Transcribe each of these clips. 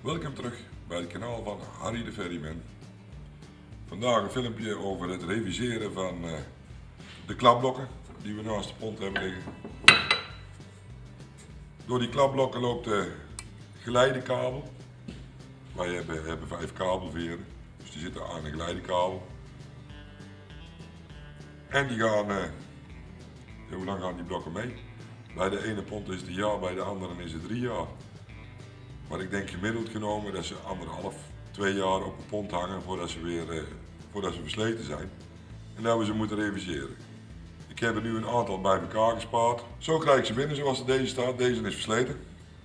Welkom terug bij het kanaal van Harry de Ferryman. Vandaag een filmpje over het reviseren van de klapblokken die we naast de pont hebben liggen. Door die klapblokken loopt de geleidekabel. Wij hebben 5 kabelveren, dus die zitten aan een geleidekabel. En die gaan, hoe lang gaan die blokken mee? Bij de ene pont is het een jaar, bij de andere is het 3 jaar. Maar ik denk gemiddeld genomen dat ze 1,5, 2 jaar op een pont hangen voordat ze versleten zijn. En dat we ze moeten reviseren. Ik heb er nu een aantal bij elkaar gespaard. Zo krijg ik ze binnen zoals deze staat. Deze is versleten.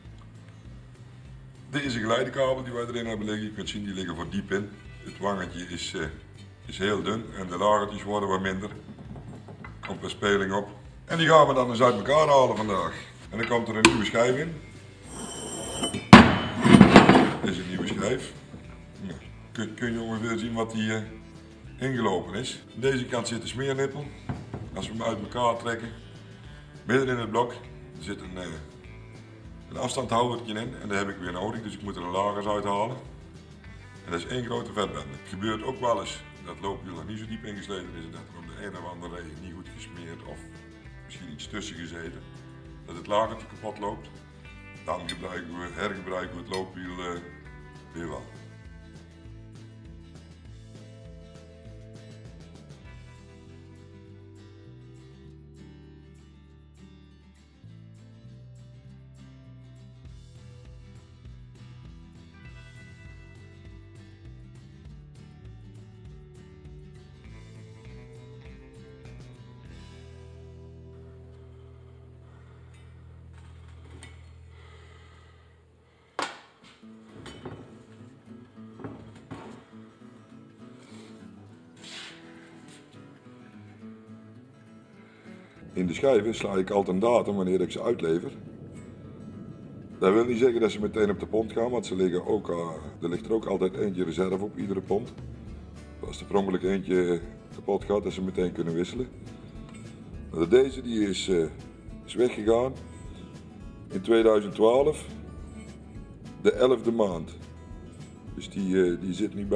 Dit is een geleidekabel die wij erin hebben liggen. Je kunt zien, die liggen voor diep in. Het wangetje is heel dun en de lagertjes worden wat minder. Er komt weer speling op. En die gaan we dan eens uit elkaar halen vandaag. En dan komt er een nieuwe schijf in. Dit is een nieuwe schijf. Kun je ongeveer zien wat die ingelopen is. Aan deze kant zit de smeernippel. Als we hem uit elkaar trekken, midden in het blok, er zit een afstandhoudertje in en dat heb ik weer nodig, dus ik moet er de lagers uithalen. En dat is één grote vetbende. Het gebeurt ook wel eens dat het loopwiel er niet zo diep ingesleten is en dat er om de een of andere reden niet goed gesmeerd of misschien iets tussen gezeten, dat het lagertje kapot loopt. Dan hergebruiken we het loopwiel weer wel. In de schijven sla ik altijd een datum wanneer ik ze uitlever. Dat wil niet zeggen dat ze meteen op de pont gaan, want er ligt er ook altijd eentje reserve op iedere pont. Als er per ongeluk eentje kapot gaat, dat ze meteen kunnen wisselen. Maar deze die is weggegaan in 2012, de 11e maand. Dus die zit nu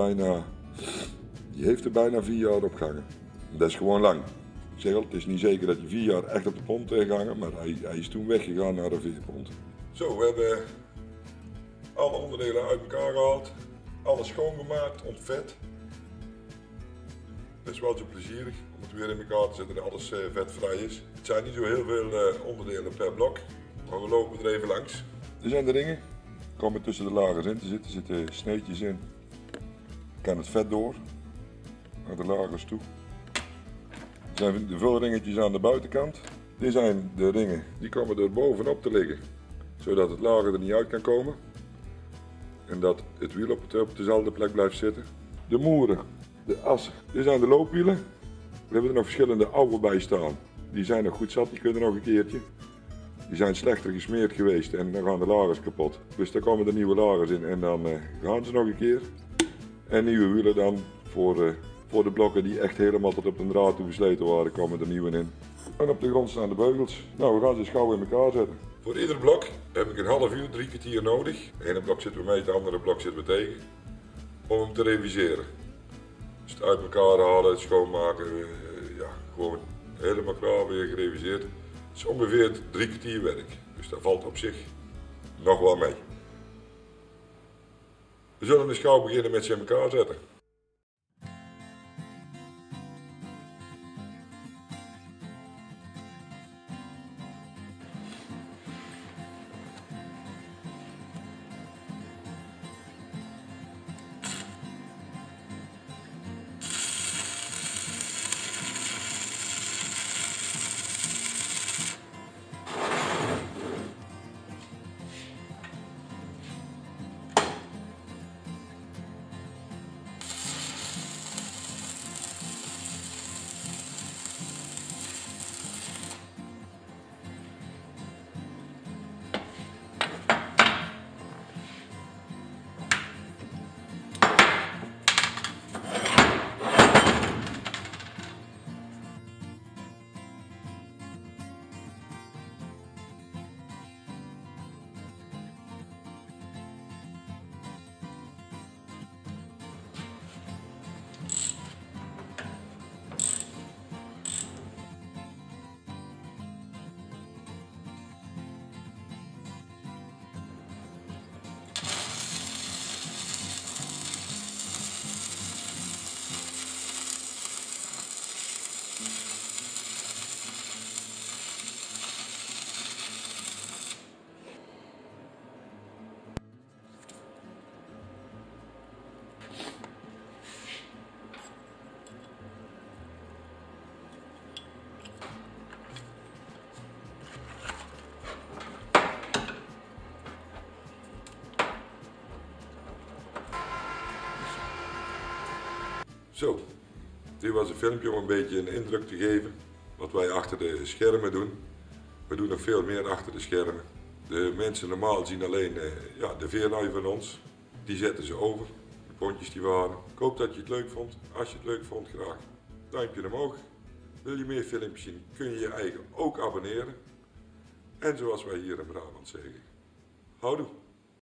die heeft er bijna 4 jaar op gehangen. Dat is gewoon lang. Ik zeg al, het is niet zeker dat hij 4 jaar echt op de pont heeft gehangen, maar hij is toen weggegaan naar de veerpont. Zo, we hebben alle onderdelen uit elkaar gehaald, alles schoongemaakt, ontvet. Het is wel zo plezierig om het weer in elkaar te zetten dat alles vetvrij is. Het zijn niet zo heel veel onderdelen per blok, maar we lopen er even langs. Dit zijn de ringen, komen tussen de lagers in te zitten, er zitten sneetjes in. Kan het vet door, naar de lagers toe. Dit zijn de vulringetjes aan de buitenkant. Dit zijn de ringen, die komen er bovenop te liggen, zodat het lager er niet uit kan komen. En dat het wiel op dezelfde plek blijft zitten. De moeren, de assen, dit zijn de loopwielen. We hebben er nog verschillende oude bij staan. Die zijn nog goed zat, die kunnen nog een keertje. Die zijn slechter gesmeerd geweest en dan gaan de lagers kapot. Dus daar komen de nieuwe lagers in en dan gaan ze nog een keer. En nieuwe wielen dan voor de blokken die echt helemaal tot op een draad toe versleten waren, komen er nieuwe in. En op de grond staan de beugels. Nou, we gaan ze eens gauw in elkaar zetten. Voor ieder blok heb ik een half uur, 3 kwartier nodig. Het ene blok zitten we mee, het andere blok zitten we tegen. Om hem te reviseren. Dus het uit elkaar halen, het schoonmaken, gewoon helemaal klaar weer gereviseerd. Het is ongeveer 3 kwartier werk. Dus dat valt op zich nog wel mee. We zullen eens gauw beginnen met ze in elkaar zetten. Zo, dit was een filmpje om een beetje een indruk te geven wat wij achter de schermen doen. We doen nog veel meer achter de schermen. De mensen normaal zien alleen de veerlui van ons. Die zetten ze over, de pontjes die we hadden. Ik hoop dat je het leuk vond. Als je het leuk vond, graag duimpje omhoog. Wil je meer filmpjes zien, kun je je eigen ook abonneren. En zoals wij hier in Brabant zeggen, houdoe.